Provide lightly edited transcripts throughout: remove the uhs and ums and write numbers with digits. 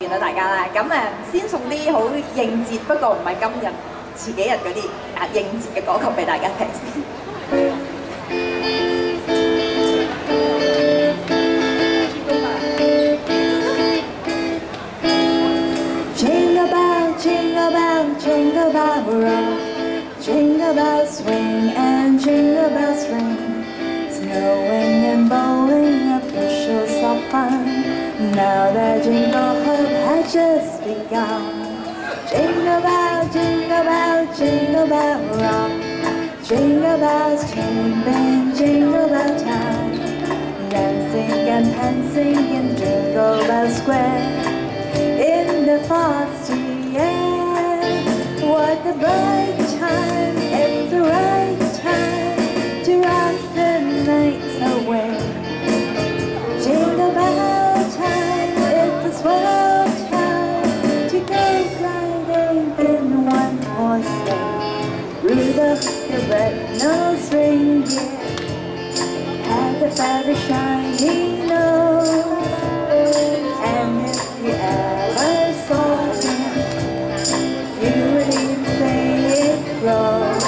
見到大家啦，咁先送啲好應節，不過唔係今日前幾日嗰啲應節嘅歌曲俾大家聽先。Jingle bell, jingle bell, jingle bell rock. Jingle bells swing and jingle bells ring. Snowing and blowing up bushels of fun. Now the jingle hop has just begun. Jingle bell, jingle bell, jingle bell rock. Jingle bells chime in Jingle Bell time. Dancing and prancing in Jingle Bell Square in the frosty air. What a bright time, it's the right time to rock the nights away. Jingle bell time, it's a swell time to go gliding in one horse sleigh. Rudolph the red-nosed reindeer had a very shiny nose, and if you ever saw him, you would even say it rose.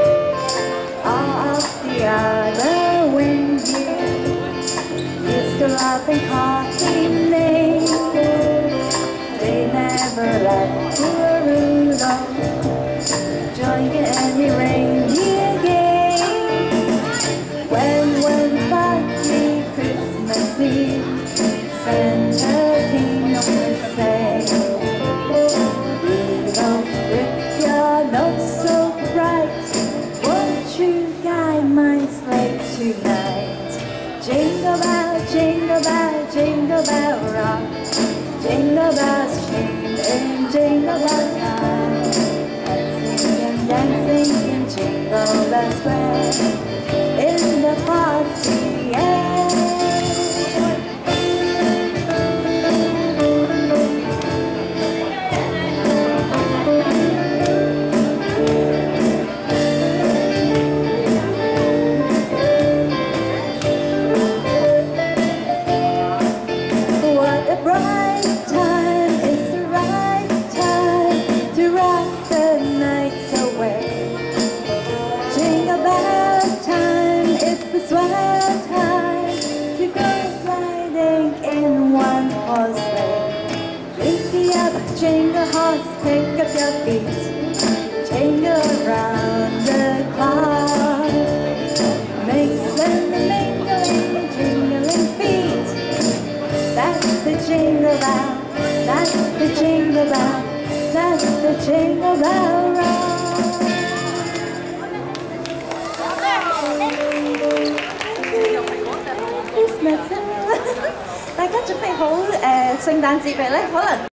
All of the other reindeer used to laugh and call him names. They never let poor Rudolph join in any reindeer game. When finally Christmas Eve, Santa came on the sleigh. Rudolph, with your nose so bright, won't you guide my sleigh tonight? Jingle bell, jingle bell, jingle bell rock. Jingle bells chime in Jingle Bell time. Dancing and dancing in Jingle Bell Square in the frosty air. What a bright time, it's the right time to rock the nights away. Jingle bell time, it's the swell time to go gliding in one horse sleigh. Giddy up, jingle horse, pick up your feet, jingle around the clock. Makes and the mingling, jingling feet. That's the jingle bell, that's the jingle bell, that's the jingle bell rock. 大家準備好聖誕節未咧？可能